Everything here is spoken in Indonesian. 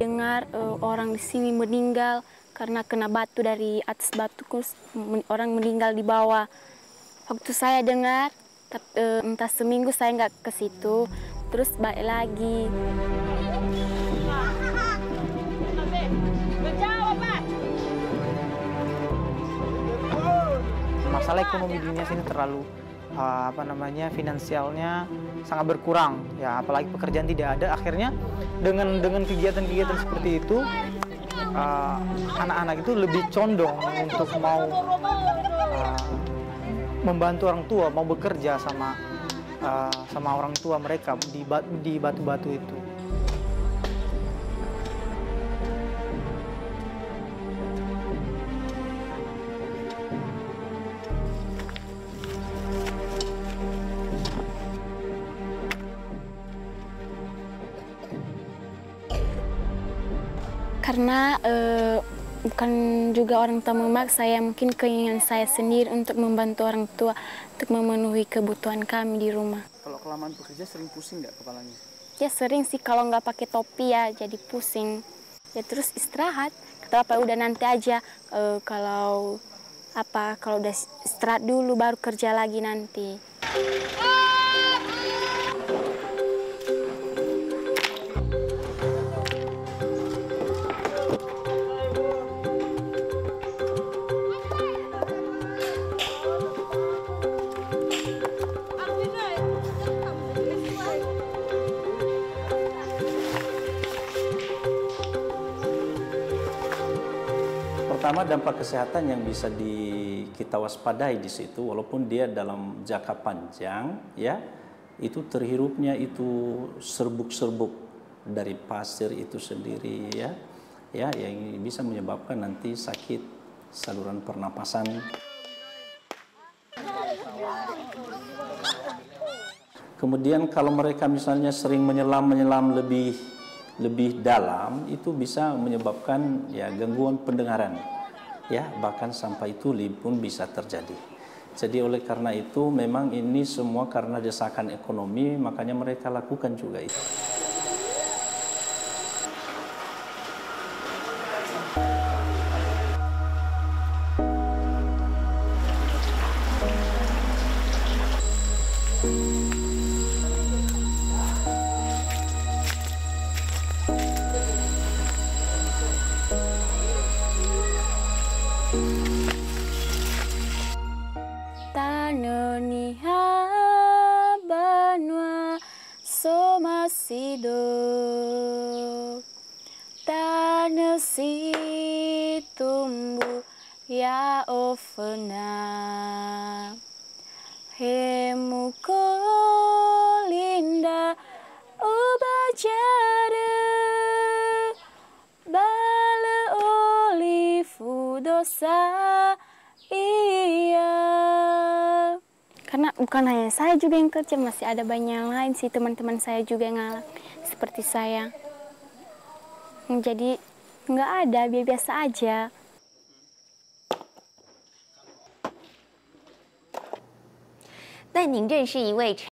dengar orang di sini meninggal karena kena batu dari atas batu, orang meninggal di bawah. Waktu saya dengar, entah seminggu saya nggak ke situ, terus balik lagi. Masalah ekonomi di dunia sini terlalu finansialnya sangat berkurang ya, apalagi pekerjaan tidak ada. Akhirnya dengan kegiatan-kegiatan seperti itu anak-anak itu lebih condong untuk mau membantu orang tua, mau bekerja sama orang tua mereka di batu-batu itu. Karena bukan juga orang tua memaksa, ya mungkin keinginan saya sendiri untuk membantu orang tua untuk memenuhi kebutuhan kami di rumah. Kalau kelamaan bekerja sering pusing nggak kepalanya? Ya sering sih, kalau nggak pakai topi ya jadi pusing. Ya terus istirahat. Kata apa udah nanti aja kalau udah istirahat dulu baru kerja lagi nanti. Pertama, dampak kesehatan yang bisa kita waspadai di situ, walaupun dia dalam jangka panjang, ya, itu terhirupnya itu serbuk-serbuk dari pasir itu sendiri, ya, yang bisa menyebabkan nanti sakit saluran pernapasan. Kemudian kalau mereka misalnya sering menyelam lebih dalam, itu bisa menyebabkan ya gangguan pendengaran, ya, bahkan sampai tuli pun bisa terjadi. Jadi oleh karena itu memang ini semua karena desakan ekonomi, makanya mereka lakukan juga itu. Tanoniha banua somasido tanesi tumbuh ya ofena hemuko linda ubajada bala olifu dosa. Iya, karena bukan hanya saya juga yang kerja, masih ada banyak yang lain sih, teman-teman saya juga yang ngalamin seperti saya. Jadi nggak ada, biasa aja.